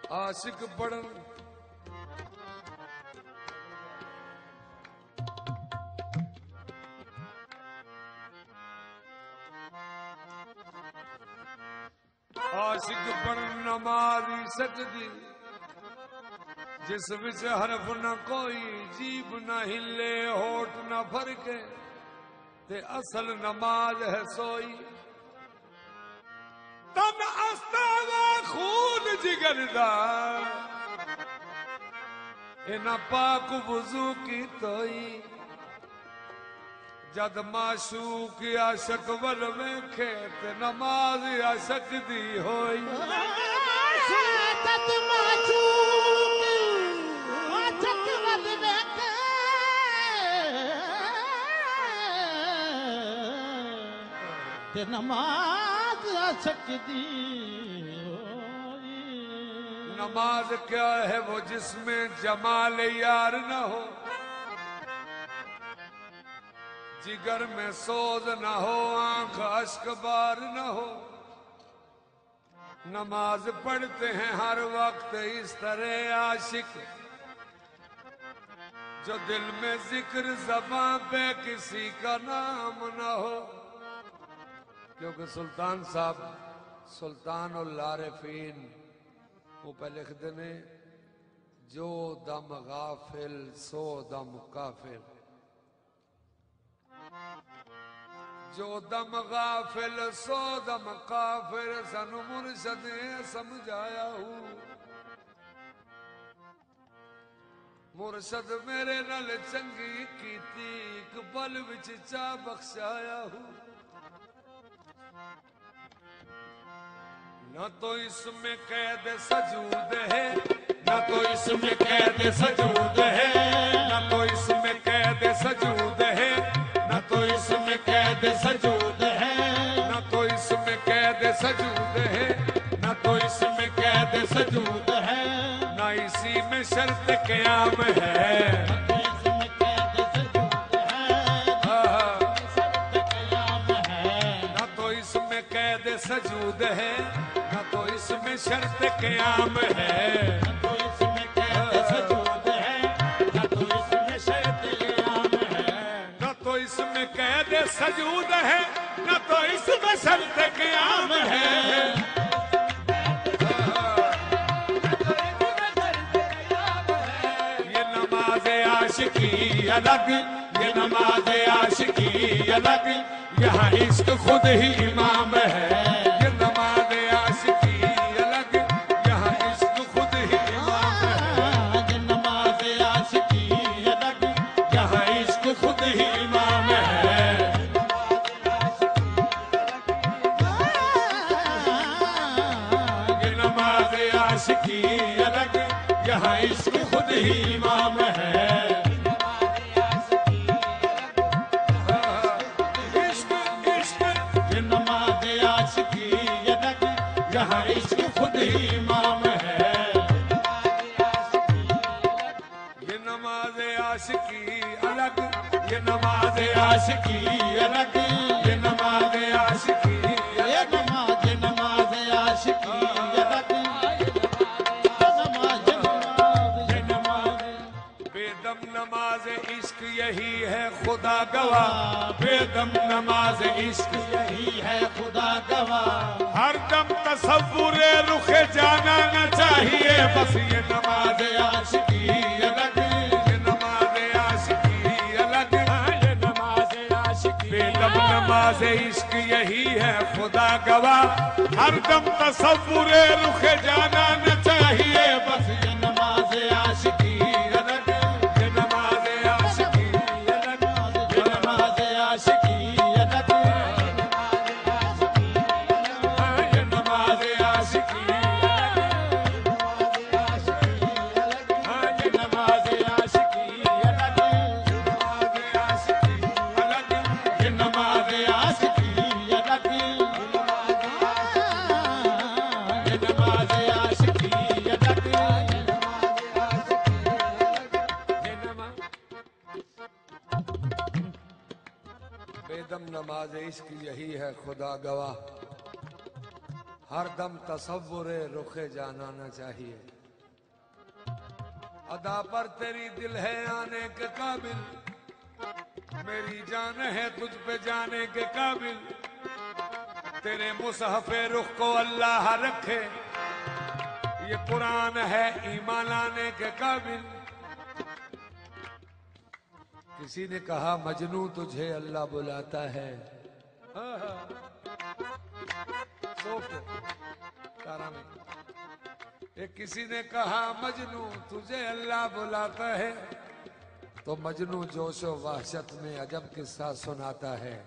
عاشق پڑھن عاشق پڑھن نمازی سجدی جس وچ حرف نہ کوئی جیب نہ ہلے ہوٹ نہ پھرکے تے اصل نماز ہے سوئی تن استاوا خون جگر دا اینا پاک وضو کی توئی جد معشوق عاشق ول ویکھے تے نماز عاشق دی ہوئی جد معشوق عاشق ول ویکھے تے نماز عاشق دی ہوئی نماز کیا ہے وہ جس میں جمال یار نہ ہو جگر میں سوز نہ ہو آنکھ اشک بار نہ ہو نماز پڑھتے ہیں ہر وقت اس طرح عاشق جو دل میں ذکر زباں پہ کسی کا نام نہ ہو کیونکہ سلطان صاحب سلطان العارفین وہ پہ لکھ دینے جو دم غافل سو دم کافر جو دم غافل سو دم کافر سنو مرشد نے سمجھایا ہوں مرشد میرے نال چنگی کیتی ایک پل وچ چا بخشایا ہوں نہ تو اس میں قید سجود ہے نہ تو اس میں قید سجود ہے نہ تو اس میں قید سجود ہے نہ تو اس میں قید سجود ہے نہ تو اس میں قید سجود ہے نہ تو اس میں قید سجود ہے نہ اسی میں شرط قیام ہے نہ تو اس میں قید سجود ہے نہ تو اس میں شرط قیام ہے تو اس میں قید سجود ہے نہ تو اس میں شرط قیام ہے نہ تو اس میں قید سجود ہے نہ تو اس میں شرط قیام ہے یہ نماز عاشقی الگ یہ نماز عاشقی الگ یہاں عشق خود ہی امام ہے یہ نماز عاشقی الگ یہاں عشق خود ہی امام ہے یہ نماز عاشقی الگ یہاں عشق خود ہی امام ہے یہ نماز عاشقی الگ یہاں عشق خود ہی امام ہے عشق عشق یہ نماز عاشقی الگ یہاں عشق خود ہی امام ہے یہ نماز عاشقی الگ یہ نماز عاشقی الگ یہ نماز عاشقی یہ نماز عاشقی الگ بے دم نماز عشق یہی ہے خدا گواہ بے دم نماز عشق یہی ہے خدا گواہ ہر دم تصور رخ جانا نہ چاہیے بس یہ نماز عاشقی الگ یہ نماز عاشقی الگ یہ نماز عاشقی بے دم نماز عشق یہی ہے خدا گواہ ہر دم تصور رخ جانا نہ چاہیے بس یہ نماز عاشقی الگ یہ نماز عاشقی الگ یہ نماز عاشقی الگ یہ نماز عاشقی یہ نماز عاشقی الگ یہ نماز عاشقی الگ یہ نماز عاشقی الگ بے دم نماز عشق یہی ہے خدا گواہ ہر دم تصور رخ جانا نہ چاہیے ادا پر تیری دل ہے آنے کے قابل، میری جان ہے تجھ پہ جانے کے قابل، تیرے مصحف رخ کو اللہ رکھے، یہ قرآن ہے ایمان لانے کے قابل۔ کسی نے کہا مجنوں تجھے اللہ بلاتا ہے، کسی نے کہا مجنوں تجھے اللہ بلاتا ہے، تو مجنوں جوش و وحشت میں عجب قصہ سناتا ہے۔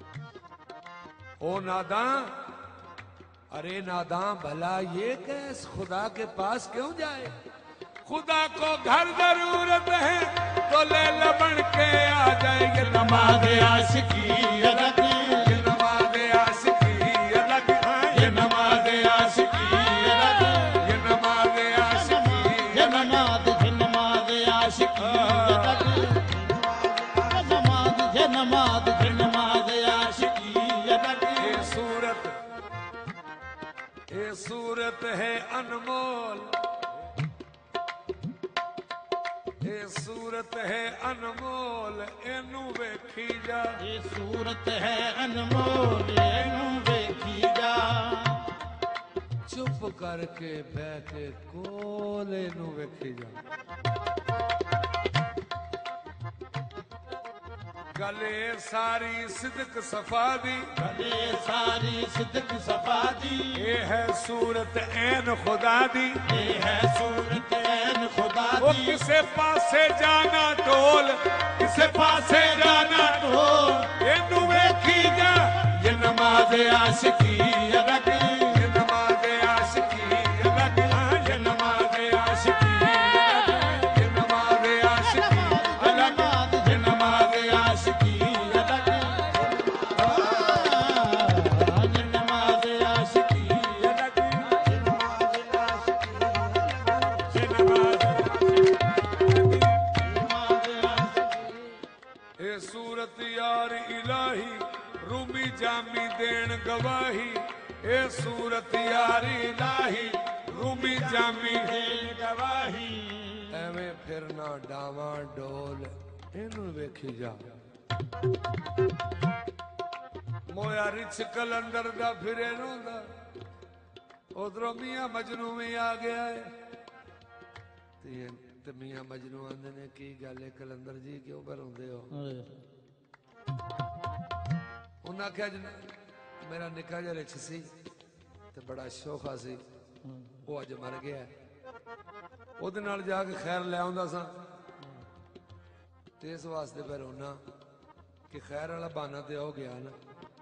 او ناداں، ارے ناداں بھلا یہ کیس خدا کے پاس کیوں جائے؟ خدا کو گھر ضرورت ہے تو لیلا بن کے آ جائے۔ یہ نماز عاشقی الگ، یہ نماز عاشقی الگ، یہ نماز عاشقی الگ، یہ نماز عاشقی، یہ نماز عاشقی الگ، یہ نماز عاشقی الگ۔ یہ صورت ہے انمول، یہ صورت ہے انمول، اینو ویکھی جا۔ یہ صورت ہے انمول، اینو ویکھی جا۔ چپ کر کے بہ کے کول اینو ویکھی جا۔ گلے ساری صدق صفا دی، گلے ساری صدق صفا دی، یہ ہے صورت عین خدا دی، یہ ہے صورت عین خدا وہ دی۔ کسے پاسے جانا ٹول، کسے پاسے جانا ٹول، اینو ویکھی جا۔ یہ نماز عاشقی الگ، یہ نماز عاشقی الگ، یہ نماز عاشقی الگ، یہ نماز عاشقی الگ، یہ نماز عاشقی الگ، یہ نماز عاشقی الگ، یہ نماز اے صورت یار الہی رومی جامی دین گواہی، اے صورت یار الہی رومی جامی دین گواہی، ایویں پھرنا ڈاواں ڈول اینو ویکھی جا۔ مویا رچ کلندر دا پھرے نو دا، ادھروں میاں مجنوں میں آ گیا ہے۔ تے میاں مجنوں آندے نے کی گل ہے کلندر جی کیوں بروندے ہو؟ انہاں کہا میرا نکا جا رچ سی تے بڑا شوخا سی، وہ اج مر گیا ہے، او دے نال جا کے خیر لے آوندا سا، تے اس واسطے پہ رونا کہ خیر والا بہانہ تے ہو گیا نا۔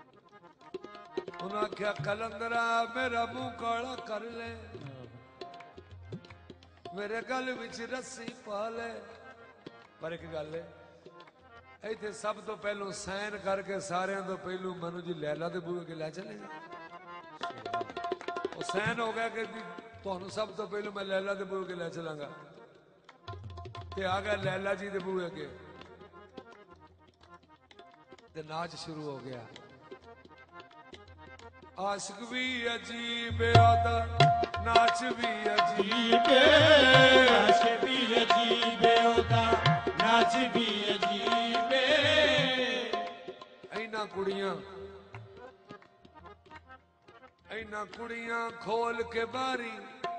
انہاں کہا کلندرا میرا منہ کالا کر لے، میرے گل وچ رسی پا لے، پر ایک گل ہے ایتھے سب تو پہلو سین کر کے سارے تو پہلو منو جی لیلا دے بوئے کے لے چلے جی، وہ سین ہو گیا کہ تہنوں سب تو پہلو میں لیلا دے بوئے کے لے چلاں گا، تے آ گیا لیلا جی دے بوئے کے، تے ناچ شروع ہو گیا۔ عاشق بھی عجیب آدھا ناچ بھی عجیب، عاشق بھی عجیب ہوتا، ناچ بھی عجیب۔ اینا کڑیاں کھول کے باری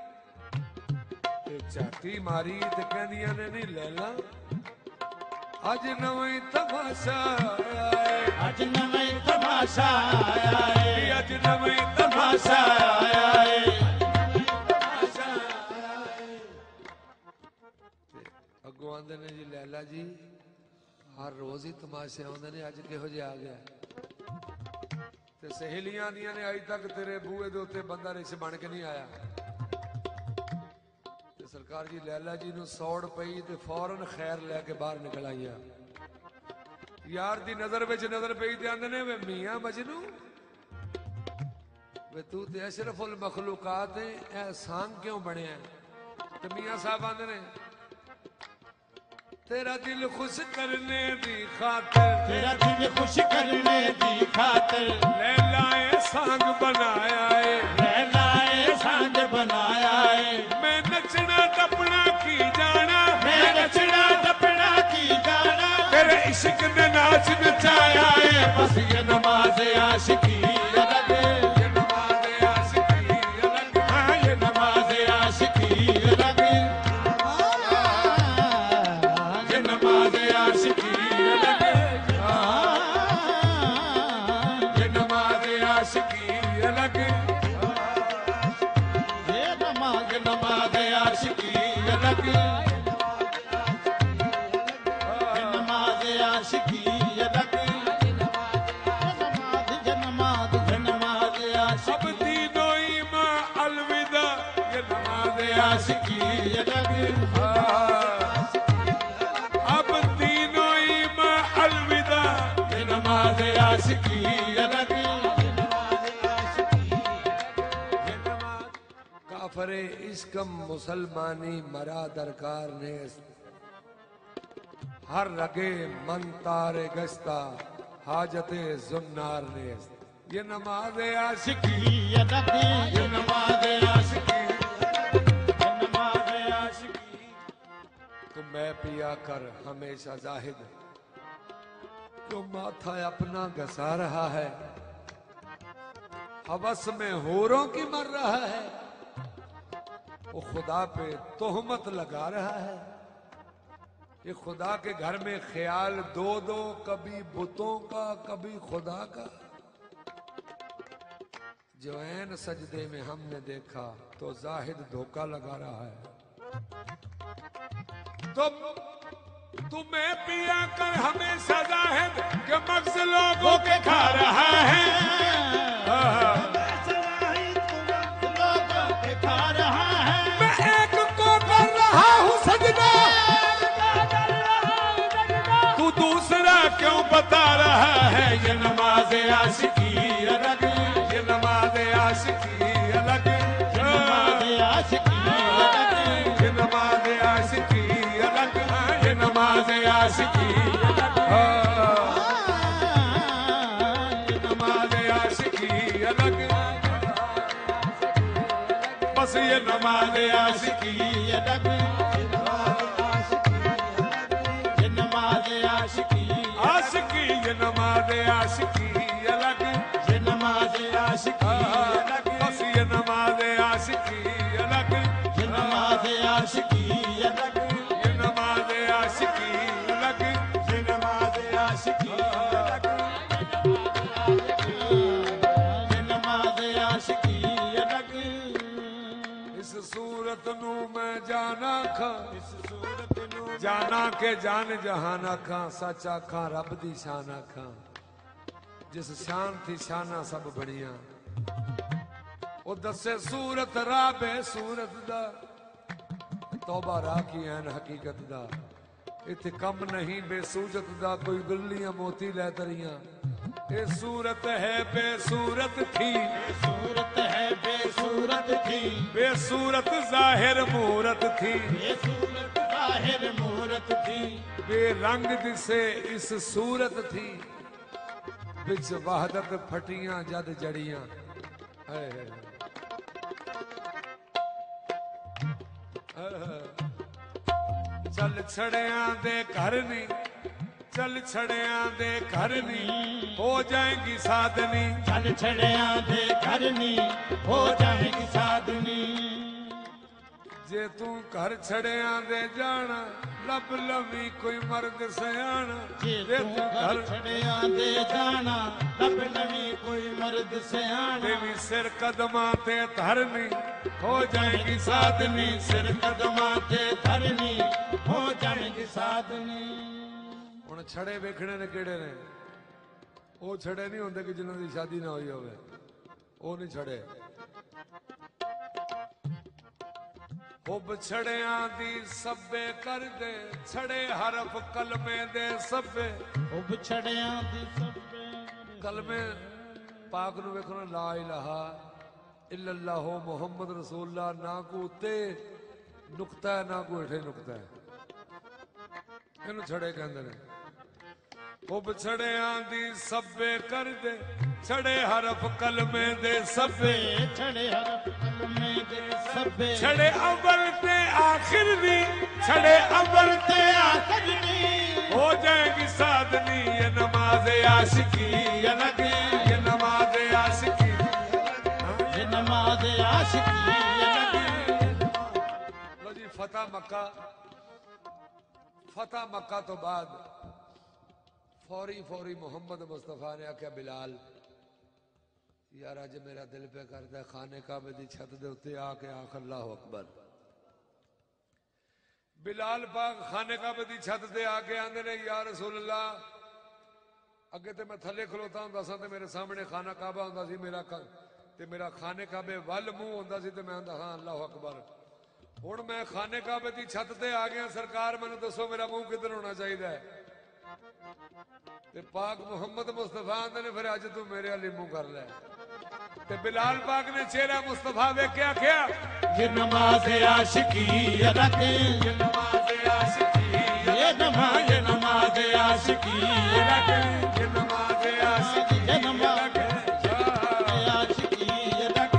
تے چاٹی ماری تے کہندیاں نے نہیں لیلا اج نویں تماشا آیا ہے، اج نویں تماشا آیا ہے، اج نویں تماشا آیا ہے۔ اگوں آندے نے جی لیلا جی ہر روز ہی تماشے آندے نے، اج کہو جے آ گیا تے سہیلیاں دیاں نے اج تک تیرے بوئے دے اوتے بندہ رچ بن کے نہیں آیا تے سرکار جی لیلا جی نو سوڑ پئی تے فوراً خیر لے کے باہر نکل آئی یار دی نظر وچ نظر پئی تے آندے نے وے میاں مجنوں وے تو تے اشرف المخلوقات ہے، احسان کیوں بنیا تے میاں صاحب آندے نے تیرا دل خوش کرنے دی خاطر، تیرا دل خوش کرنے دی خاطر لیلا احسان بنایا ہے، لیلا احسان بنایا ہے۔ میں نچنا ٹپنا کی جانا नचना टपना की जाना तेरे इश्क ने नाच नचाया है बस ये नमाज आशिकी अलग ये नमाज आशिकी अलग हाँ ये नमाज आशिकी अलग ये नमाज आशिकी अलग ये नमाज आशिकी अलग ये नमाज आशिकी अलग ये नमाज आशिकी अलग नमाज आशिकी अब तीनों ईमा अलविदा ये नमाज आशिकी अलग अब तीनों ईमा अलविदा ये नमाज आशिकी अलग काफरे इश्कम मुसलमानी मरा दरकार ने हर रगे मन तारे गस्ता हाजते जुन्नार ने ये नमाज आशिकी ये नमाज आशिकी तो मैं पिया कर हमेशा जाहिद तो माथा अपना घसा रहा है हवस में होरों की मर रहा है वो खुदा पे तोहमत लगा रहा है ये खुदा के घर में ख्याल दो दो कभी बुतों का कभी खुदा का जो ऐन सजदे में हमने देखा तो जाहिद धोखा लगा रहा है तो तुम्हें पिया कर हमेशा जाहिद के मगज लोगों के खा रहा है खा रहा है मैं एक को कर रहा हूँ सजना तू दूसरा क्यों बता रहा है ये नमाज आशिकी अलग ये नमाज आशिकी अलग नमाज आशिकी अलग ये नमाज आशिकी अलग ये नमाज आशिकी ये नमाज आशिकी अलग बस ये नमाज आशिकी अलग ये नमाज आशिकी आशिकी ये नमाज आशिकी अलग ये नमाज आशिकी अलग बस ये नमाज आशिकी अलग ये नमाज आशिकी अलग ये नमाज आशिकी अलग ये नमाज आशिकी अलग ये नमाज आशिकी अलग इस सूरत नू मैं जाना खा इस सूरत नू जाना के जान जहाना खा सचा खा रब दी शाना खा जिस शान थी शाना सब बड़िया ओ दसे सूरत राबे सूरत दा तौबा राखी ऐन हकीकत दा इत्थे कम नहीं बेसूरत दा कोई गुल्लियां मोती लै तरियां ये सूरत है बेसूरत थी सूरत है बेसूरत थी बेसूरत जाहिर मूरत थी बेसूरत जाहिर मूरत थी बेरंग दिसे इस सूरत थी बिच वहदत फटियां जद जड़ियां हाय हाय चल छड़ियां दे घर नी चल छड़ियां दे घर नी हो जाएंगी साधनी चल छड़ियां दे करनी हो जाएगी साधनी जे तू घर छड़ियां दे जाना लब लवी कोई मर्द सयाना जे तू घर छड़ियां दे जाना लब नवी कोई मर्द सयाना तेरी सिर कदमां ते धरनी हो जाएगी साधनी सिर कदमां ते धरनी हो जाएगी साधनी ਹੁਣ ਛੜੇ ਵੇਖਣੇ ਨੇ ਕਿਹੜੇ ਨੇ ਉਹ ਛੜੇ ਨਹੀਂ ਹੁੰਦੇ ਕਿ ਜਿਨ੍ਹਾਂ ਦੀ ਸ਼ਾਦੀ ਨਾ ਹੋਈ ਹੋਵੇ ਉਹ ਨਹੀਂ ਛੜੇ ਹੁਬ ਛੜਿਆਂ ਦੀ ਸੱਬੇ ਕਰਦੇ ਛੜੇ ਹਰਫ ਕਲਮੇ ਦੇ ਸੱਬੇ ਉਬ ਛੜਿਆਂ ਦੀ ਸੱਬੇ ਕਲਮੇ ਪਾਕ ਨੂੰ ਵੇਖੋ ਨਾ ਲਾ ਇਲਾਹਾ ਇल्लल्लाहु ਮੁਹੰਮਦ ਰਸੂਲullah ਨਾ ਕੋ ਉੱਤੇ ਨੁਕਤਾ ਨਾ ਕੋ ਹੇਠੇ ਨੁਕਤਾ ਇਹਨੂੰ ਛੜੇ ਕਹਿੰਦੇ ਨੇ خوب چھڑیاں دی سبے کر دے چھڑے حرف کلمے دے سبے چھڑے حرف کلمے دے سبے چھڑے اول تے آخر دی چھڑے اول تے آخر دی ہو جائے گی سادنی یہ نماز عاشقی الگ یہ نماز عاشقی یہ نماز عاشقی الگ لو جی فتح مکہ تو بعد فوری محمد مصطفیٰ نے آکھیا بلال یار اج میرا دل پہ کردا ہے خانہ کعبے دی چھت دے اوتے آ کے آخ اللہ اکبر بلال پاک خانہ کعبے دی چھت تے آ کے آندے نے یا رسول اللہ اگے تے میں تھلے کھلوتا ہوندا سا تے میرے سامنے خانہ کعبہ ہوندا سی میرا خانہ کعبے ول منہ ہوندا سی تے میں آندا ہاں اللہ اکبر ہن میں خانہ کعبے دی چھت تے آ گیا سرکار مینوں دسو میرا منہ کدھر ہونا چاہیے تے پاک محمد مصطفیٰ آندے نے پھر اج تو میرے علی منہ کر لے تے بلال پاک نے چہرہ مصطفیٰ ویکھیا کیا یہ نماز عاشقی الگ یہ نماز عاشقی یہ نماز عاشقی الگ یہ نماز عاشقی یہ نماز عاشقی الگ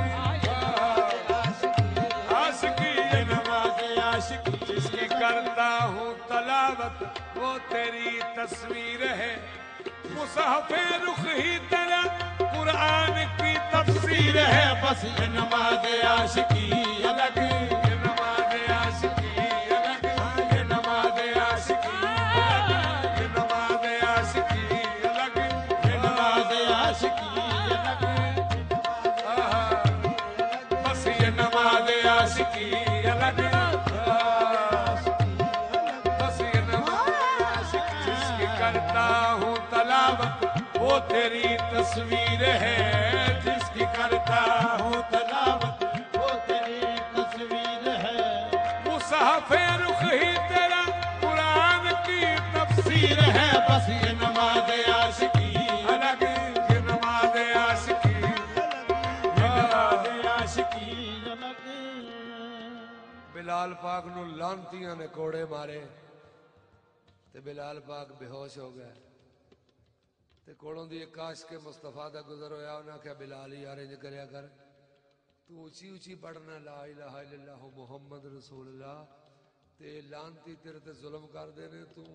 عاشقی یہ نماز عاشقی جس کی کرتا ہوں تلاوت وہ تیری تصویر ہے مصحف رخ ہی تیرا قرآن کی تفسیر ہے بس یہ نماز عاشقی الگ یہ نماز عاشقی الگ یہ نماز عاشقی الگ یہ نماز عاشقی الگ یہ نماز عاشقی الگ بس یہ نماز عاشقی الگ بس یہ نماز عاشقی جس کی کرتا ہوں تلاوت وہ تیری تصویر ہے جس کی کرتا ہوں تلاوت وہ تیری تصویر ہے مصحف رخ ہی تیرا قرآن کی تفسیر تیر ہے بس یہ نماز عاشقی الگ یہ نماز عاشقی یہ نماز عاشقی الگ بلال پاک نو لانتیاں نے کوڑے مارے تے بلال پاک بے ہوش ہو گئے تے کوڑوں دی ایک کاش کے مصطفیٰ دا گزر ہویا انہاں کہا بلال یار انج کریا کر تو اونچی پڑھنا لا الہ الا اللہ محمد رسول اللہ تے لانتی تیرے تے ظلم کر دے نے تو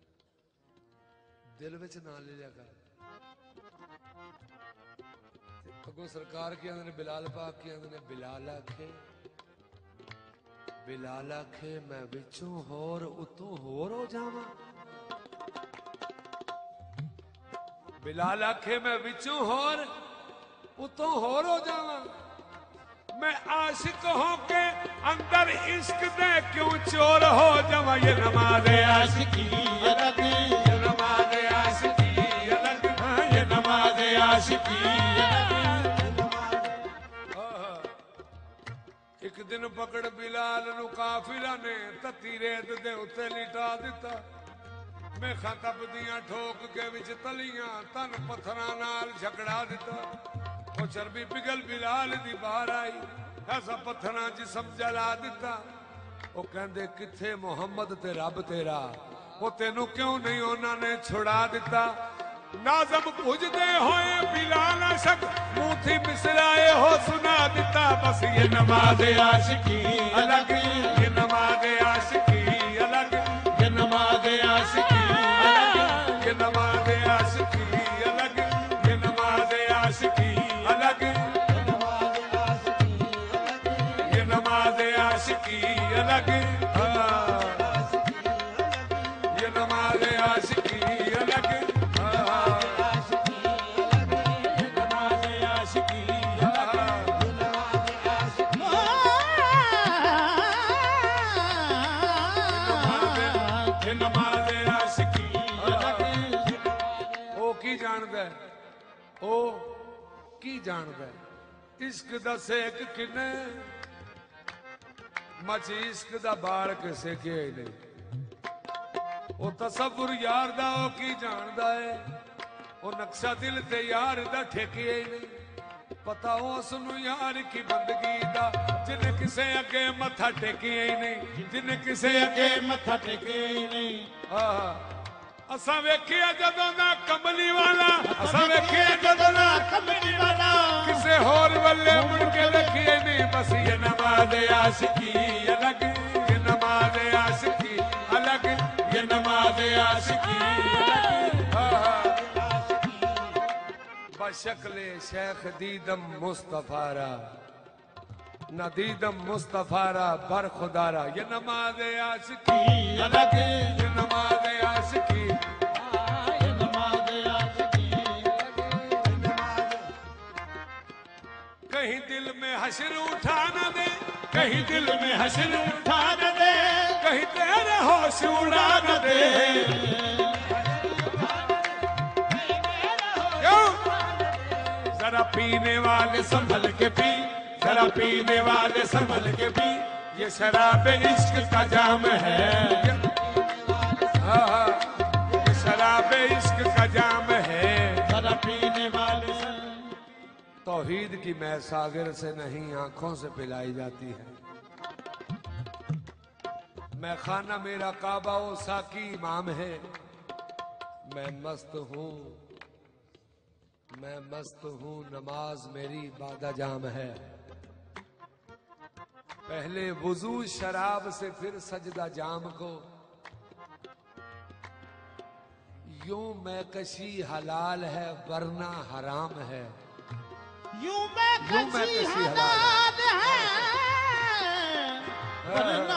دل وچ نہ لے لیا کر اگوں سرکار کی اندر بلال پاک کی اندر بلال آکھے میں وچوں ہور اتوں ہور ہو جاواں بلال آکھے میں وچوں ہور اتوں ہور ہو جاواں میں عاشق ہوں کے اندر عشق دے کیوں چور ہو جاواں یہ نماز عاشقی الگ یہ نماز عاشقی الگ یہ نماز عاشقی الگ ایک دن پکڑ بلال نو قافلہ نے تتی ریت دے اتے لٹا دیتا میں خطب دیاں ٹھوک کے وچ تلیاں تن پتھراں نال جھگڑا دیتا وہ چربی پگل بلال دی باہر آئی ایسا پتھراں جسم جلا دیتا وہ کہندے کتھے محمد تے رب تیرا وہ تینوں کیوں نہیں انہاں نے چھڑا دیتا نازم پوجدے ہوئے بلال عاشق منہ تھی مسرائے ہو سنا دیتا بس یہ نماز عاشقی الگ یہ نماز عاشقی الگ یہ نماز عاشقی الگ یہ نماز عاشقی الگ یہ نماز عاشقی الگ یہ نماز عاشقی الگ یہ نماز عاشقی الگ کی جاندا ہے عشق دا سیک کنے مچ عشق دا باڑ کسے کے نہیں او تصور یار دا او کی جاندا ہے او نقشہ دل تے یار دا ٹھیکے ہی نہیں پتہ اس نو یار کی بندگی دا جن کسے اگے متھا ٹیکے ہی نہیں جن کسے اگے متھا ٹیکے ہی نہیں اساں ویکھیا جدوں دا کملی والا اساں ویکھیا جدوں دا کملی والا کسے ہور ولے مڑ کے ویکھیے نہیں بس یہ نماز عاشقی الگ یہ نماز عاشقی الگ یہ نماز عاشقی بشکل شیخ دیدم مصطفیٰ را نہ دیدم مصطفیٰ را بر خدا را یہ نماز عاشقی الگ یہ نماز عاشقی کہیں دل میں حشر اٹھا نہ دے کہیں دل میں حشر اٹھا نہ دے کہیں تیرے ہوش اڑا نہ دے کیوں ذرا پینے والے سنبھل کے پی ذرا پینے والے سنبھل کے پی یہ شراب عشق کا جام ہے یہ شراب عشق کا جام ہے ذرا پینے والے توحید کی میں ساغر سے نہیں آنکھوں سے پلائی جاتی ہے میں خانہ میرا کعبہ و ساکی امام ہے میں مست ہوں نماز میری بادہ جام ہے پہلے وضو شراب سے پھر سجدہ جام کو یوں میں کشی حلال ہے ورنہ حرام ہے یوں میں کشی حلال ہے ورنہ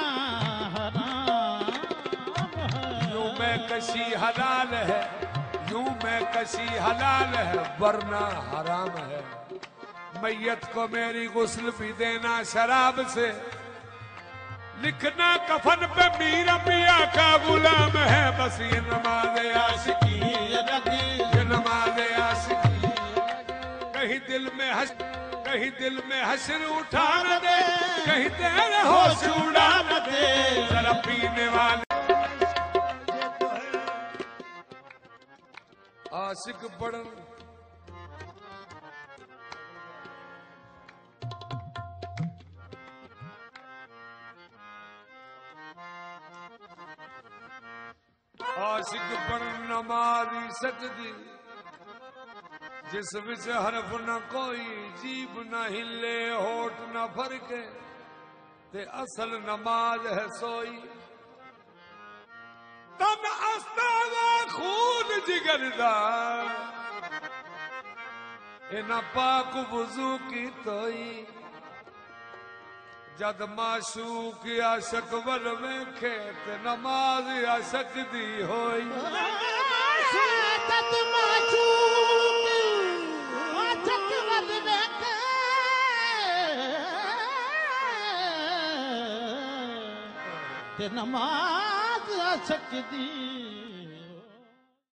حرام ہے یوں میں کشی حلال ہے یوں میں کشی حلال ہے ورنہ حرام ہے میت کو میری غسل بھی دینا شراب سے لکھنا کفن پہ میرا پیا کا غلام ہے بس یہ نماز عاشقی یہ نماز عاشقی کہیں دل میں حشر اٹھا نہ دے کہیں تیرے ہوش اڑا نہ دے ذرا پینے والے عاشق بڑن عاشق بڑن نمازی سجدی جس وچ حرف نہ کوئی جیب نہ ہلے ہوٹ نہ فرکے تے اصل نماز ہے سوئی تن استاوا خون جگر دا اینا پاک وضو کی توئی جد معشوق عاشق ول ویکھے تے نماز عاشق دی ہوئی جد معشوق عاشق ول ویکھے تے نماز عاشق دی